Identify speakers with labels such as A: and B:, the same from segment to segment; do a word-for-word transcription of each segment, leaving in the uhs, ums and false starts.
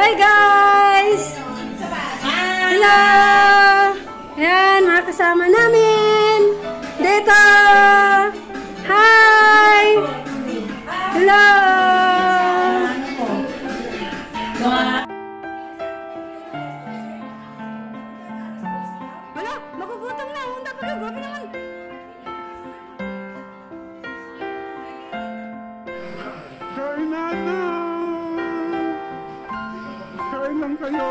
A: Hi guys! Hello! Ayan, mga kasama namin! Dito! Hi! Hello! Wala! Magugutom na! Hindi pa lang! Grabe naman!
B: Kain na na! Kain lang kayo!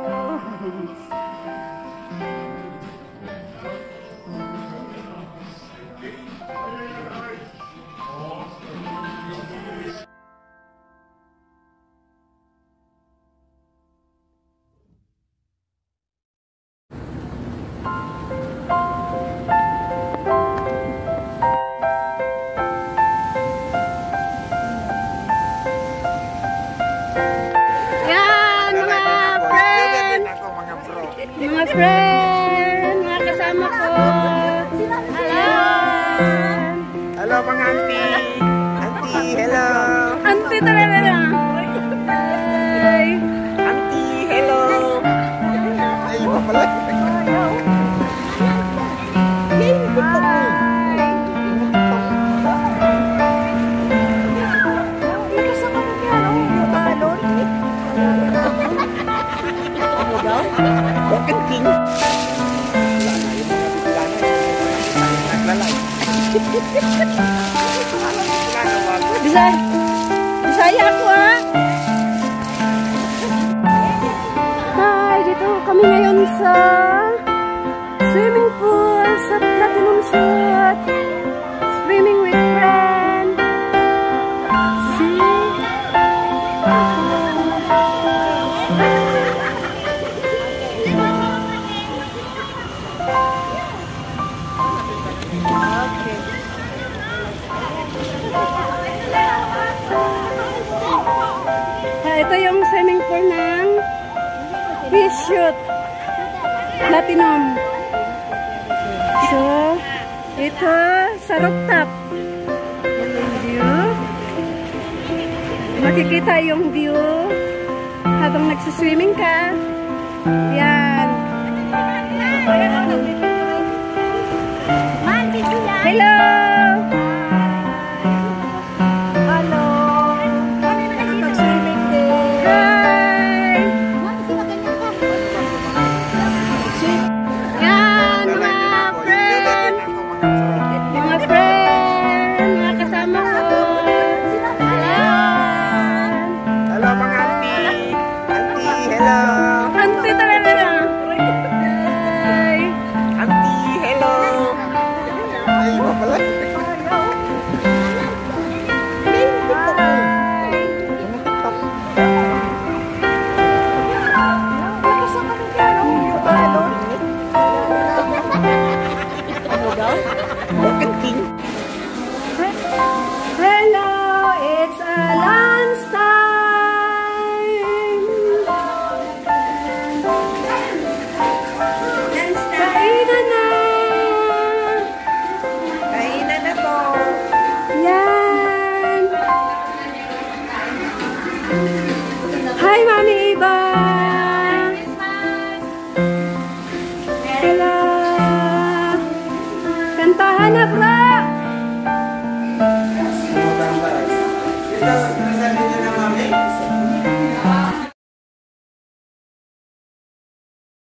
A: Mga friend, mga kasama ko. Hello.
B: Hello mga auntie. Auntie, hello.
A: Auntie talaga na. Hi.
B: Auntie, hello. Ay, iba pala. King.
A: Bisaya. Bisaya ako ha. Hi, dito kami ngayon sa swimming pool sa Platinum Shoot. Swimming with friend. See? Ito yung swimming pool ng fish shoot Platinum. So, ito sa rooftop. Yung view. Makikita yung view habang nagsiswimming ka. Yan. Hello! Hello, it's a lunch time. Kainan na.
B: Kainan na po.
A: Yan. Hi, Mami Iba. Hello. Kantahan na, bro.